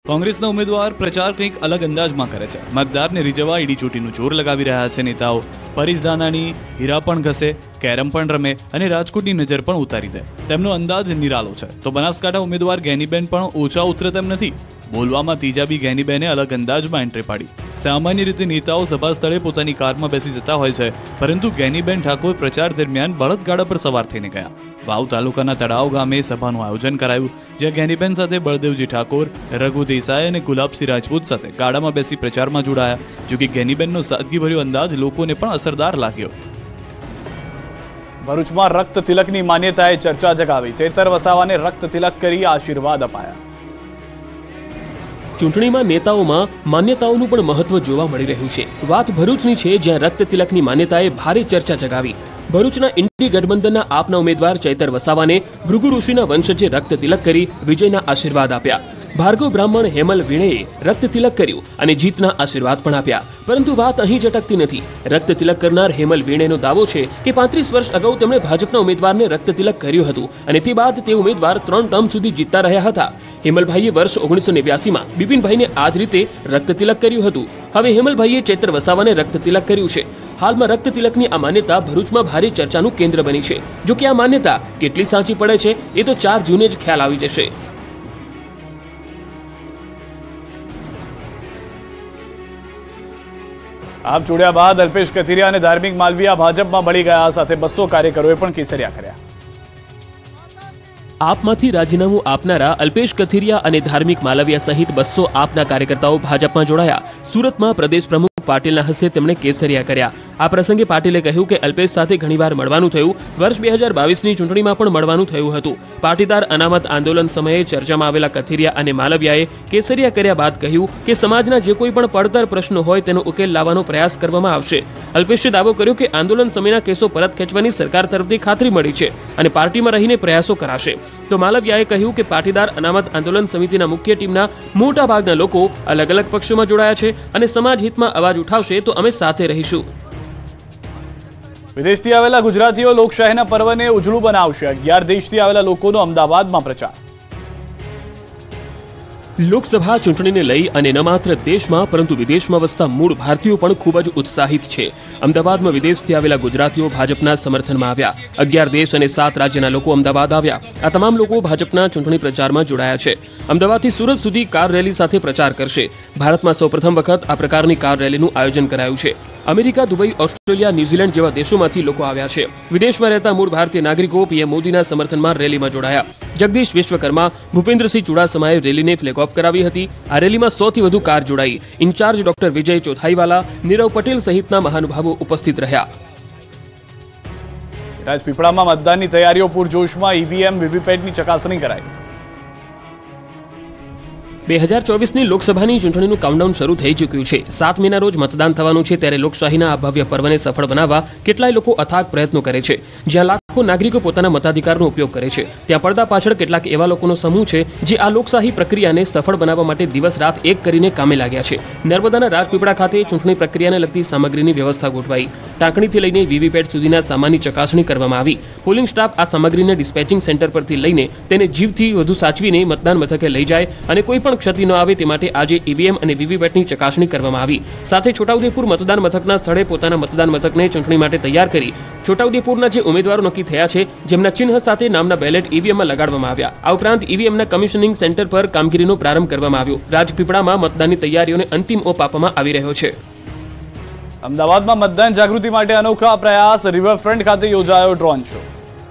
કોંગ્રેસના ઉમેદવાર પ્રચાર કંઈક અલગ અંદાજમાં કરે છે. મતદારને રીઝવવા ઈડીચોટીનું જોર લગાવી રહ્યા છે નેતાઓ. પરેશ ધાનાણી હીરા પણ ઘસે, કેરમ પણ રમે અને રાજકોટની નજર પણ ઉતારી દે, તેમનો અંદાજ નિરાલો છે. તો બનાસકાંઠા ઉમેદવાર ગેનીબેન પણ ઓછા ઉતરે તેમ નથી. બોલવામાં ત્રીજાબી ગેનીબેને અલગ અંદાજમાં એન્ટ્રી પાડી. સામાન્ય રીતે નેતાઓ સભા સ્થળે પોતાની કારમાં બેસી જતા હોય છે, પરંતુ ગેનીબેન ઠાકોર પ્રચાર દરમિયાન બળદગાડા પર સવાર થઈને ગયા. વાવ તાલુકાના તળાવ ગામે સભાનું આયોજન કરાયું, જ્યાં ગેનીબેન સાથે બળદેવજી ઠાકોર, રઘુ દેસાઈ અને ગુલાબસિંહ રાજપૂત સાથે ગાડામાં બેસી પ્રચારમાં જોડાયા. જોકે ગેનીબેનનો સાદગીભર્યો અંદાજ લોકોને પણ અસરદાર લાગ્યો. ભરૂચમાં રક્ત તિલકની માન્યતાએ ચર્ચા જગાવી. ચેતર વસાવાને રક્ત તિલક કરી આશીર્વાદ અપાયા. ચૂંટણીમાં નેતાઓમાં માન્યતાઓનું પણ મહત્વ જોવા મળી રહ્યું છે. વાત ભરૂચની છે, જ્યાં રક્ત તિલકની માન્યતાએ ભારે ચર્ચા જગાવી. ભરૂચના ઇન્ડી ગઠબંધનના આપના ઉમેદવાર ચૈતર વસાવાને ભૃગુ ઋષિના વંશજે રક્ત તિલક કરી વિજયના આશીર્વાદ આપ્યા. ભાર્ગવ બ્રાહ્મણ હેમલ વીણેએ રક્ત તિલક કર્યું અને જીતના આશીર્વાદ પણ આપ્યા. પરંતુ વાત અહીં જ અટકતી નથી. રક્ત તિલક કરનાર હેમલ વીણેનો દાવો છે કે 35 વર્ષ અગાઉ તેમણે ભાજપના ઉમેદવારને રક્ત તિલક કર્યું હતું અને તે બાદ તે ઉમેદવાર 3 ટર્મ સુધી જીતતા રહ્યા હતા. હેમલભાઈએ વર્ષ 1989માં બિપિનભાઈને આ જ રીતે રક્ત તિલક કર્યું હતું. હવે હેમલભાઈએ ચૈતર વસાવાને રક્ત તિલક કર્યું છે. હાલમાં રક્ત તિલકની આ માન્યતા ભરૂચમાં ભારે ચર્ચાનું કેન્દ્ર બની છે. જો કે આ માન્યતા કેટલી સાચી પડે છે એ તો 4 જૂને જ ખ્યાલ આવી જશે. આપ જોડ્યા બાદ અલ્પેશ કથિરિયા અને ધાર્મિક માલવીયા ભાજપમાં ભળી ગયા. સાથે 200 કાર્યકરોએ પણ કેસરિયા કર્યા. આપમાંથી રાજીનામું આપનારા અલ્પેશ કથિરિયા અને ધાર્મિક માલવીયા સહિત 200 આપના કાર્યકર્તાઓ ભાજપમાં જોડાયા. સુરતમાં પ્રદેશ પ્રમુખ પાટીલના હસ્તે તેમણે કેસરિયા કર્યા. આ પ્રસંગે પાટીલે કહ્યું કે અલ્પેશ સાથે ઘણીવાર મળવાનું થયું. વર્ષ 2022ની ચૂંટણીમાં પણ મળવાનું થયું હતું. પાટીદાર અનામત આંદોલન સમયે ચર્ચામાં આવેલા કથિરિયા અને માલવીયાએ કેસરિયા કર્યા બાદ કહ્યું કે સમાજના જે કોઈ પણ પડતર પ્રશ્નો હોય તેનો ઉકેલ લાવવાનો પ્રયાસ કરવામાં આવશે. અલ્પેશે દાવો કર્યો કે આંદોલન સમયના કેસો પરત ખેંચવાની સરકાર તરફથી ખાતરી મળી છે અને પાર્ટીમાં રહીને પ્રયાસો કરાશે. તો માલવીયાએ કહ્યું કે પાટીદાર અનામત આંદોલન સમિતિના મુખ્ય ટીમના મોટા ભાગના લોકો અલગ અલગ પક્ષોમાં જોડાયા છે અને સમાજ હિતમાં અવાજ ઉઠાવશે તો અમે સાથે રહીશું. વિદેશથી આવેલા ગુજરાતીઓ લોકશાહીના પર્વને ઉજળું બનાવશે. 11 દેશથી આવેલા લોકોનો અમદાવાદમાં પ્રચાર. લોકસભા ચૂંટણીને લઈ અને ન માત્ર દેશમાં પરંતુ વિદેશમાં વસતા મૂળ ભારતીયો પણ ખૂબ જ ઉત્સાહિત છે. અમદાવાદમાં વિદેશથી આવેલા ગુજરાતીઓ ભાજપના સમર્થનમાં આવ્યા. 11 દેશ અને 7 રાજ્યના લોકો અમદાવાદ આવ્યા. આ તમામ લોકો ભાજપના ચૂંટણી પ્રચારમાં જોડાયા છે. અમદાવાદથી સુરત સુધી કાર રેલી સાથે પ્રચાર કરશે. ભારતમાં સૌપ્રથમ વખત આ પ્રકારની કાર રેલીનું આયોજન કરાયું છે. અમેરિકા, દુબઈ, ઓસ્ટ્રેલિયા, ન્યૂઝીલેન્ડ જેવા દેશોમાંથી લોકો આવ્યા છે. વિદેશમાં રહેતા મૂળ ભારતીય નાગરિકો પીએમ મોદીના સમર્થનમાં રેલીમાં જોડાયા. જગદીશ વિશ્વકર્મા, ભૂપેન્દ્રસિંહ ચુડાસમાએ રેલીને ફ્લેગ ઓફ કરાવી હતી. આ રેલીમાં 100 થી વધુ કાર જોડાઈ. ઇન્ચાર્જ ડોક્ટર વિજય ચોથાઈવાલા, નીરવ પટેલ સહિતના મહાનુભાવો ઉપસ્થિત રહ્યા. રાજપીપળામાં મતદાનની તૈયારીઓ પૂરજોશમાં. ઈવીએમ વીવીપેટની ચકાસણી કરાઈ. 2024ની લોકસભાની ચૂંટણીનું કાઉન્ટડાઉન શરૂ થઈ ચૂક્યું છે. 7 મેના રોજ મતદાન થવાનું છે. ત્યારે લોકશાહીના આ ભવ્ય પર્વને સફળ બનાવવા કેટલાય લોકો અથાગ પ્રયત્નો કરે છે. જ્યાં લાખો નાગરિકો પોતાના મતાધિકારનો ઉપયોગ કરે છે, ત્યાં પડદા પાછળ કેટલાક એવા લોકોનો સમૂહ છે જે આ લોકશાહી પ્રક્રિયાને સફળ બનાવવા માટે દિવસ રાત એક કરીને કામે લાગ્યા છે. નર્મદાના રાજપીપળા ખાતે ચૂંટણી પ્રક્રિયાને લગતી સામગ્રીની વ્યવસ્થા ગોઠવાઈ. ટાંકણીથી લઈને વીવીપેટ સુધીના સામાનની ચકાસણી કરવામાં આવી. પોલિંગ સ્ટાફ આ સામગ્રીને ડિસ્પેચિંગ સેન્ટર પરથી લઈને તેને જીવથી વધુ સાચવીને મતદાન મથકે લઈ જાય અને કોઈ પણ ક્ષતિ ન આવે તે માટે આજે ઈવીએમ અને વીવીપેટની ચકાસણી કરવામાં આવી. સાથે છોટાઉદેપુર મતદાન મથકના સ્થળે પોતાના મતદાન મથકને ચૂંટણી માટે તૈયાર કરી છોટાઉદેપુરના જે ઉમેદવારો નક્કી થયા છે, જેમના ચિહ્ન સાથે નામના બેલેટ ઈવીએમમાં લગાડવામાં આવ્યા. આ ઉપરાંત ઈવીએમના કમિશનિંગ સેન્ટર પર કામગીરીનો પ્રારંભ કરવામાં આવ્યો. રાજપીપળામાં મતદાનની તૈયારીઓને અંતિમ ઓપ આપવામાં આવી રહ્યો છે. અમદાવાદમાં મતદાન જાગૃતિ માટે અનોખા પ્રયાસ. રિવરફ્રન્ટ ખાતે યોજાયો ડ્રોન શો.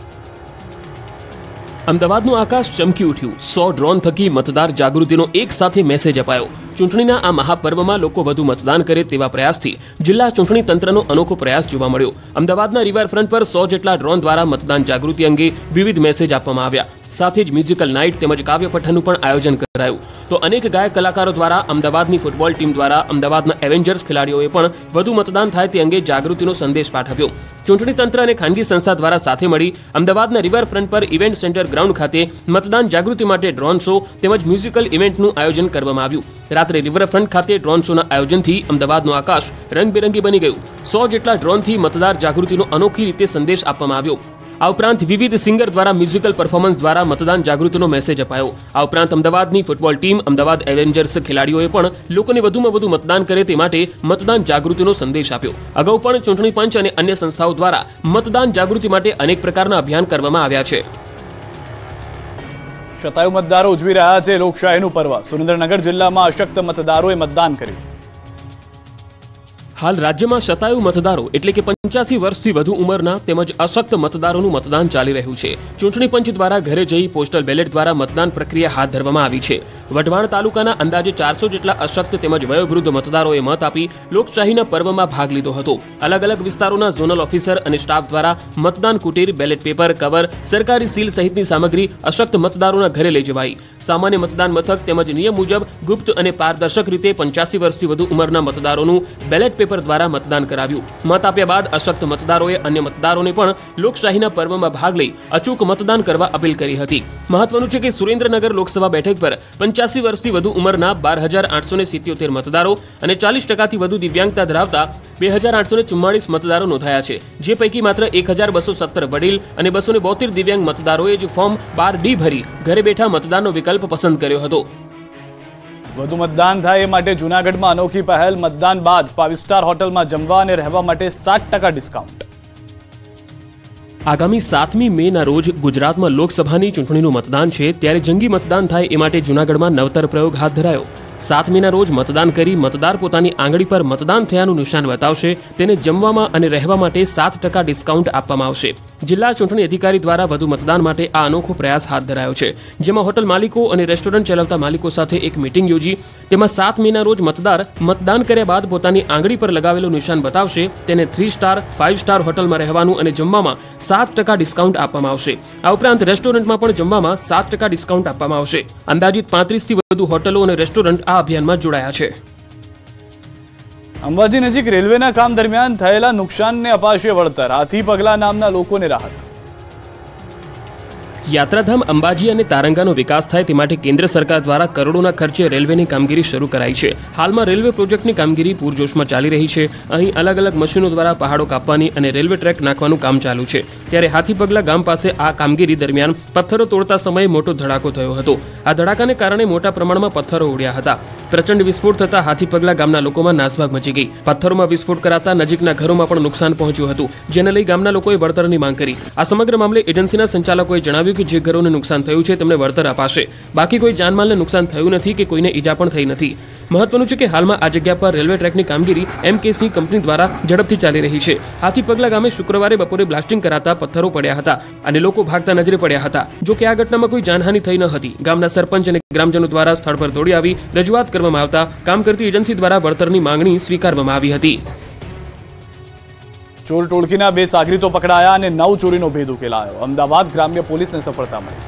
અમદાવાદનું આકાશ ચમકી ઉઠ્યું. 100 ડ્રોન થકી મતદાર જાગૃતિનો એક સાથે મેસેજ અપાયો. ચૂંટણીના આ મહાપર્વમાં લોકો વધુ મતદાન કરે તેવા પ્રયાસથી જિલ્લા ચૂંટણી તંત્રનો અનોખો પ્રયાસ જોવા મળ્યો. અમદાવાદના રિવરફ્રન્ટ પર 100 જેટલા ડ્રોન દ્વારા મતદાન જાગૃતિ અંગે વિવિધ મેસેજ આપવામાં આવ્યા. સાથે જ મ્યુઝિકલ નાઇટ તેમજ કાવ્ય પઠનનું પણ આયોજન કરાયું. તો અનેક ગાયક કલાકારો દ્વારા, અમદાવાદની ફૂટબોલ ટીમ દ્વારા, અમદાવાદના એવેન્જર્સ ખેલાડીઓએ પણ વધુ મતદાન થાય તે અંગે જાગૃતિનો સંદેશ પાઠવ્યો. ચૂંટણી તંત્ર અને ખાનગી સંસ્થા દ્વારા સાથે મળી અમદાવાદના રિવરફ્રન્ટ પર ઇવેન્ટ સેન્ટર ગ્રાઉન્ડ ખાતે મતદાન જાગૃતિ માટે ડ્રોન શો તેમજ મ્યુઝિકલ ઇવેન્ટનું આયોજન કરવામાં આવ્યું. રાત્રે રિવરફ્રન્ટ ખાતે ડ્રોન શોના આયોજનથી અમદાવાદનું આકાશ રંગબેરંગી બની ગયું. 100 જેટલા ડ્રોનથી મતદાર જાગૃતિનો અનોખી રીતે સંદેશ આપવામાં આવ્યો. આ ઉપરાંત વિવિધ સિંગર દ્વારા મ્યુઝિકલ પરફોર્મન્સ દ્વારા મતદાન જાગૃતિનો મેસેજ અપાયો. આ ઉપરાંત અમદાવાદની ફૂટબોલ ટીમ અમદાવાદ એવેન્જર્સ ખેલાડીઓએ પણ લોકોને વધુમાં વધુ મતદાન કરે તે માટે મતદાન જાગૃતિનો સંદેશ આપ્યો. અગાઉ પણ ચૂંટણી પંચ અને અન્ય સંસ્થાઓ દ્વારા મતદાન જાગૃતિ માટે અનેક પ્રકારના અભિયાન કરવામાં આવ્યા છે. શતાયુ મતદારો ઉજવી રહ્યા છે લોકશાહીનું પર્વ. સુરેન્દ્રનગર જિલ્લામાં અશક્ત મતદારોએ મતદાન કર્યું. હાલ રાજ્યમાં શતાયુ મતદારો એટલે કે 85 વર્ષથી વધુ ઉંમરના તેમજ અશક્ત મતદારોનું મતદાન ચાલી રહ્યું છે. ચૂંટણી પંચ દ્વારા ઘરે જઈ પોસ્ટલ બેલેટ દ્વારા મતદાન પ્રક્રિયા હાથ ધરવામાં આવી છે. વઢવાણ તાલુકાના અંદાજે 400 જેટલા અશક્ત તેમજ વયોવૃદ્ધ મતદારોએ મત આપી લોકશાહીના પર્વમાં ભાગ લીધો હતો. અલગ અલગ વિસ્તારોના ઝોનલ ઓફિસર અને સ્ટાફ દ્વારા મતદાન કુટીર, બેલેટ પેપર, કવર, સરકારી સીલ સહિતની સામગ્રી અશક્ત મતદારોના ઘરે લઈ જવાઈ. સામાન્ય મતદાન મથક તેમજ નિયમ મુજબ ગુપ્ત અને પારદર્શક રીતે 85 વર્ષથી વધુ ઉંમરના મતદારોનું બેલેટ પેપર દ્વારા મતદાન કરાવ્યું. મત આપ્યા બાદ અશક્ત મતદારોએ અન્ય મતદારોને પણ લોકશાહીના પર્વમાં ભાગ લઈ અચૂક મતદાન કરવા અપીલ કરી હતી. મહત્વનું છે કે સુરેન્દ્રનગર લોકસભા બેઠક પર 85 વર્ષથી વધુ ઉંમરના 12,877 મતદારો અને 40%થી વધુ દિવ્યાંગતા ધરાવતા 2,844 મતદારો નોંધાયા છે. જે પૈકી માત્ર 1,217 વડીલ અને 272 દિવ્યાંગ મતદારોએ જ ફોર્મ 12D ભરી ઘરે બેઠા મતદાનનો વિકલ્પ પસંદ કર્યો હતો. વધુ મતદાન થાય એ માટે જૂનાગઢમાં અનોખી પહેલ. મતદાન બાદ 5 સ્ટાર હોટલમાં જમવા અને રહેવા માટે 7% ડિસ્કાઉન્ટ. આગામી 7મી મેના રોજ ગુજરાતમાં લોકસભાની ચૂંટણીનું મતદાન છે, ત્યારે જંગી મતદાન થાય એ માટે જૂનાગઢમાં નવતર પ્રયોગ હાથ ધરાયો. 7 મેના રોજ મતદાન કરી મતદાર પોતાની આંગળી પર મતદાન થયાનું નિશાન બતાવશે તેને જમવામાં અને રહેવા માટે 7% ડિસ્કાઉન્ટ આપવામાં આવશે. જિલ્લા ચૂંટણી અધિકારી દ્વારા વધુ મતદાન માટે આ અનોખો પ્રયાસ હાથ ધરાયો છે, જેમાં હોટલ માલિકો અને રેસ્ટોરન્ટ ચલાવતા માલિકો સાથે એક મીટિંગ યોજી તેમાં 7 મેના રોજ મતદાર મતદાન કર્યા બાદ પોતાની આંગળી પર લગાવેલું નિશાન બતાવશે તેને 3 સ્ટાર 5 સ્ટાર હોટલમાં રહેવાનું અને જમવામાં 7% ડિસ્કાઉન્ટ આપવામાં આવશે. આ ઉપરાંત રેસ્ટોરન્ટમાં પણ જમવામાં 7% ડિસ્કાઉન્ટ આપવામાં આવશે. અંદાજિત 35થી વધુ હોટલો અને રેસ્ટોરન્ટ આ અભિયાનમાં જોડાયા છે. અંબાજી નજીક રેલવેના કામ દરમિયાન થયેલા નુકસાનને અપાશે વળતર. હાથી પગલા નામના લોકોને રાહત. યાત્રાધામ અંબાજી અને તારંગાનો વિકાસ થાય તે માટે કેન્દ્ર સરકાર દ્વારા કરોડોના ખર્ચે રેલવેની કામગીરી શરૂ કરાઈ છે. હાલમાં રેલવે પ્રોજેક્ટની કામગીરી પૂરજોશમાં ચાલી રહી છે. અહીં અલગ અલગ મશીનો દ્વારા પહાડો કાપવાની અને રેલવે ટ્રેક નાખવાનું કામ ચાલુ છે. ત્યારે હાથીપગલા ગામ પાસે આ કામગીરી દરમિયાન પથ્થરો તોડતા સમયે મોટો ધડાકો થયો હતો. આ ધડાકાને કારણે મોટા પ્રમાણમાં પથ્થરો ઉડ્યા હતા. પ્રચંડ વિસ્ફોટ થતા હાથીપગલા ગામના લોકોમાં નાસભાગ મચી ગઈ. પથ્થરોમાં વિસ્ફોટ કરાતા નજીકના ઘરોમાં પણ નુકસાન પહોંચ્યું હતું, જેને લઈ ગામના લોકોએ વળતરની માંગ કરી. આ સમગ્ર મામલે એજન્સીના સંચાલકોએ જણાવ્યું કે જે ઘરોને નુકસાન થયું છે તેમને વળતર અપાશે. બાકી કોઈ જાનમાલને નુકસાન થયું નથી કે કોઈને ઈજા પણ થઈ નથી. મહત્વનું છે કે હાલમાં આ જગ્યા પર રેલવે ટ્રેકની કામગીરી MKC કંપની દ્વારા ઝડપથી ચાલી રહી છે. હાથીપગલા ગામે શુક્રવારે બપોરે બ્લાસ્ટિંગ કરાતા પથ્થરો પડ્યા હતા અને લોકો ભાગતા નજરે પડ્યા હતા. જો કે આ ઘટનામાં કોઈ જાનહાનિ થઈ ન હતી. ગામના સરપંચ અને ગ્રામજનો દ્વારા સ્થળ પર દોડી આવી રજૂઆત કરવામાં આવતા કામ કરતી એજન્સી દ્વારા વળતરની માંગણી સ્વીકારવામાં આવી હતી. ચોર ટોળકીના 2 સાગરીતો પકડાયા અને 9 ચોરીનો ભેદ ઉકેલાયો. અમદાવાદ ગ્રામ્ય પોલીસને સફળતા મળી.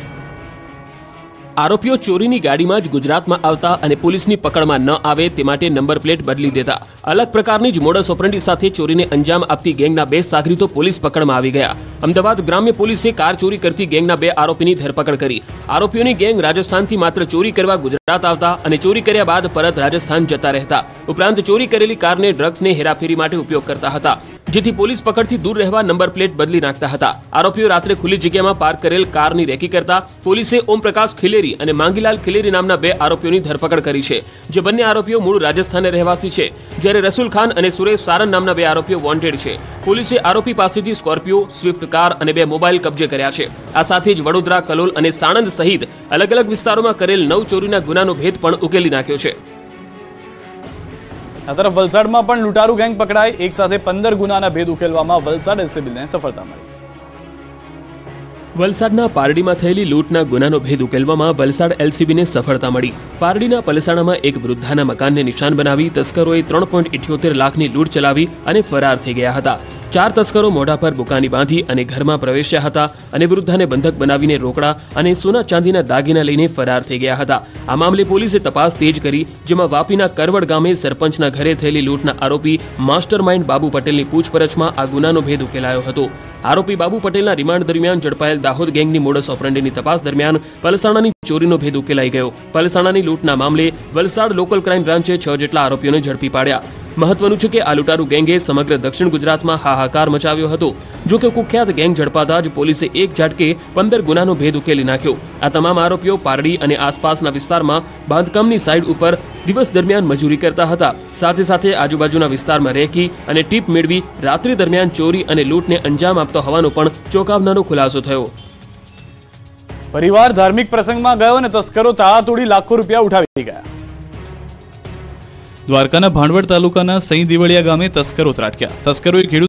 આરોપીઓ ચોરીની ગાડીમાં જ ગુજરાતમાં આવતા અને પોલીસની પકડમાં ન આવે તે માટે નંબર પ્લેટ બદલી દેતા અલગ પ્રકારની જ મોડસ ઓપરેન્ડી સાથે ચોરીને અંજામ આપતી ગેંગના 2 સાગરીતો પોલીસ પકડમાં આવી ગયા. અમદાવાદ ગ્રામ્ય પોલીસે કાર ચોરી કરતી ગેંગના 2 આરોપીની ધરપકડ કરી. આરોપીઓની ગેંગ રાજસ્થાનથી માત્ર ચોરી કરવા ગુજરાત આવતા અને ચોરી કર્યા બાદ પરત રાજસ્થાન જતા રહેતા. ઉપરાંત ચોરી કરેલી કારને ડ્રગ્સને હેરાફેરી માટે ઉપયોગ કરતા હતા, જેથી પોલીસ પકડથી દૂર રહેવા નંબર પ્લેટ બદલી નાખતા હતા. આરોપીઓ રાત્રે ખુલ્લી જગ્યામાં પાર્ક કરેલ કારની રેકી કરતા પોલીસે ઓમપ્રકાશ ખિલેરી અને માંગીલાલ ખિલેરી નામના 2 આરોપીઓની ધરપકડ કરી છે. જે બંને આરોપીઓ મૂળ રાજસ્થાનના રહેવાસી છે, જ્યારે રસુલ ખાન અને સુરેશ સારન નામના 2 આરોપીઓ વોન્ટેડ છે. પોલીસે આરોપી પાસેથી સ્કોર્પિયો, સ્વિફ્ટ કાર અને 2 મોબાઈલ કબજે કર્યા છે. આ સાથે જ વડોદરા, કલોલ અને સાણંદ સહિત અલગ અલગ વિસ્તારોમાં કરેલ 9 ચોરીના ગુનાનો ભેદ પણ ઉકેલી નાખ્યો છે. આ તરફ વલસાડમાં પણ લૂંટારૂ ગેંગ પકડાઈ. એક સાથે 15 ગુનાના ભેદ ઉકેલવામાં વલસાડ એલસીબીને સફળતા મળી. વલસાડના પારડીમાં થયેલી લૂંટના ગુનાનો ભેદ ઉકેલવામાં વલસાડ એલસીબીને સફળતા મળી. પારડીના પલસાણામાં એક વૃદ્ધાના મકાનને નિશાન બનાવી તસ્કરોએ 3.78 લાખની લૂંટ ચલાવી અને ફરાર થઈ ગયા હતા. 4 તસ્કરો મોઢા પર બુકાની બાંધી અને ઘરમાં પ્રવેશ્યા હતા અને વૃદ્ધાને બંધક બનાવીને રોકડા અને સોના ચાંદીના દાગીના લઈને ફરાર થઈ ગયા હતા. આ મામલે પોલીસે તપાસ તેજ કરી, જેમાં વાપીના કરવડ ગામે સરપંચના ઘરે થયેલી લૂંટના આરોપી માસ્ટર માઇન્ડ બાબુ પટેલની પૂછપરછમાં આ ગુનાનો ભેદ ઉકેલાયો હતો. આરોપી બાબુ પટેલના રિમાન્ડ દરમિયાન ઝડપાયેલ દાહોદ ગેંગની મોડસ ઓપરેન્ડીની તપાસ દરમિયાન પલસાણાની ચોરીનો ભેદ ઉકેલાઈ ગયો. પલસાણાની લૂંટના મામલે વલસાડ લોકલ ક્રાઇમ બ્રાન્ચે 6 જેટલા આરોપીઓને ઝડપી પાડ્યા. મહત્વનું છે કે આ લૂંટારૂ ગેંગે સમગ્ર દક્ષિણ ગુજરાતમાં હાહાકાર મચાવ્યો હતો. જો કે કુખ્યાત ગેંગ ઝડપાતા જ પોલીસે એક ઝાટકે 15 ગુનાનો ભેદ ઉકેલી નાખ્યો. આ તમામ આરોપીઓ પારડી અને આસપાસના વિસ્તારમાં બાંધકામની સાઇટ ઉપર દિવસ દરમિયાન મજૂરી કરતા હતા. સાથે સાથે આજુબાજુના વિસ્તારમાં રેકી અને ટીપ મેળવી રાત્રિ દરમિયાન ચોરી અને લૂંટને અંજામ આપતો હોવાનો પણ ચોંકાવનારો ખુલાસો થયો. પરિવાર ધાર્મિક પ્રસંગમાં ગયો અને તસ્કરો તાળા તોડી લાખો રૂપિયા ઉઠાવી ગયા. દ્વારકાના ભાંડવડ તાલુકાના સઈ દિવળિયા ગામે તસ્કરો ત્રાટક્યા. તસ્કરોએ ખેડૂત